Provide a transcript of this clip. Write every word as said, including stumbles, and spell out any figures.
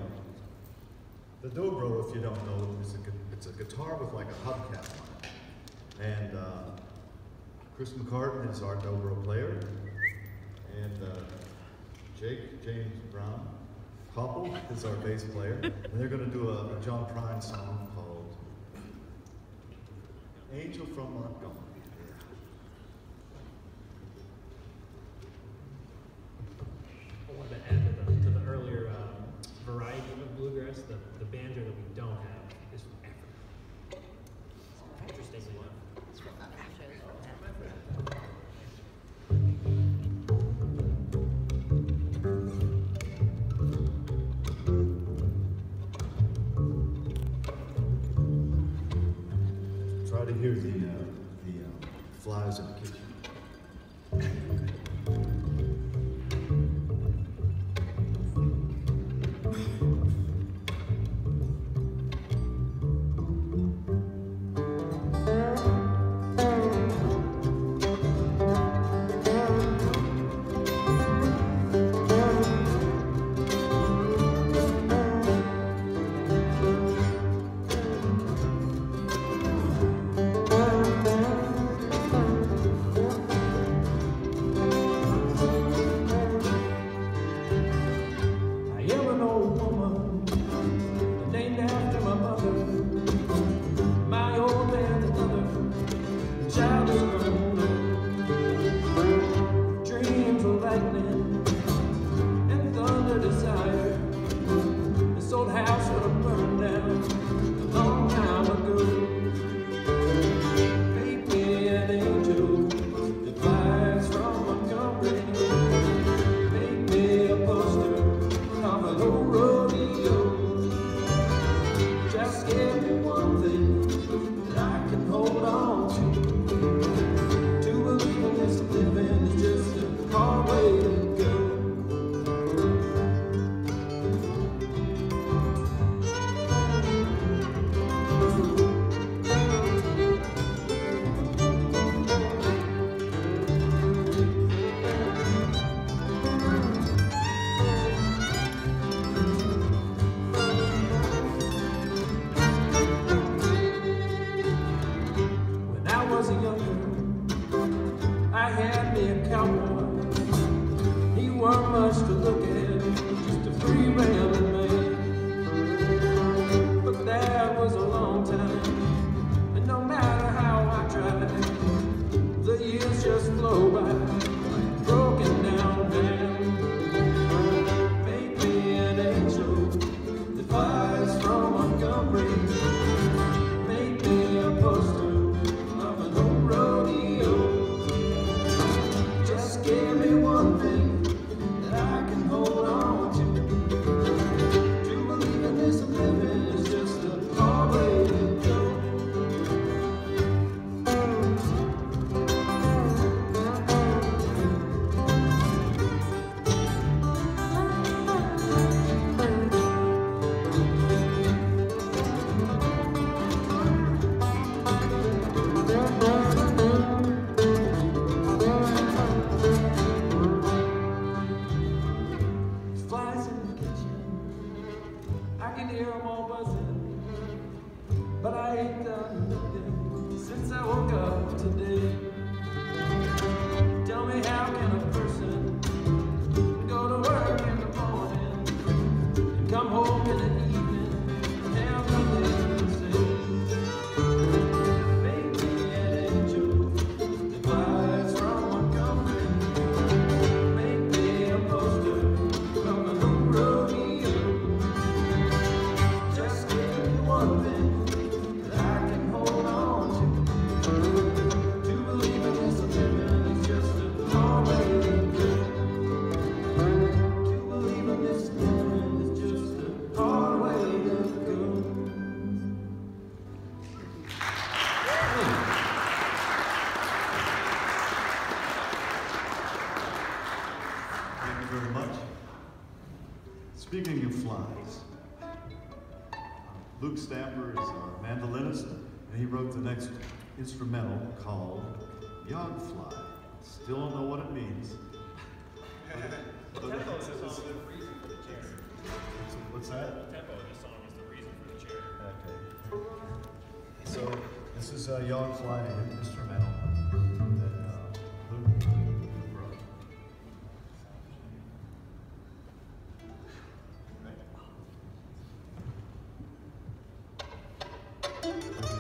The dobro, if you don't know, is a, it's a guitar with like a hubcap on it. And uh, Chris McCartan is our dobro player. And uh, Jake, James Brown, Koppel is our bass player. And they're going to do a, a John Prine song called Angel from Montgomery. I wanted to add to the, to the earlier um, variety of bluegrass, the, the banjo that we don't have is from Africa. Interestingly enough. It's from Africa. Try to hear the, uh, the uh, flies in the kitchen. Speaking of flies, Luke Stamper is our mandolinist, and he wrote the next instrumental called Yog Fly. Still don't know what it means. But, but, What's that? The tempo of this song is the reason for the chair. Okay. So this is a young fly instrumental that uh, Luke wrote. Right.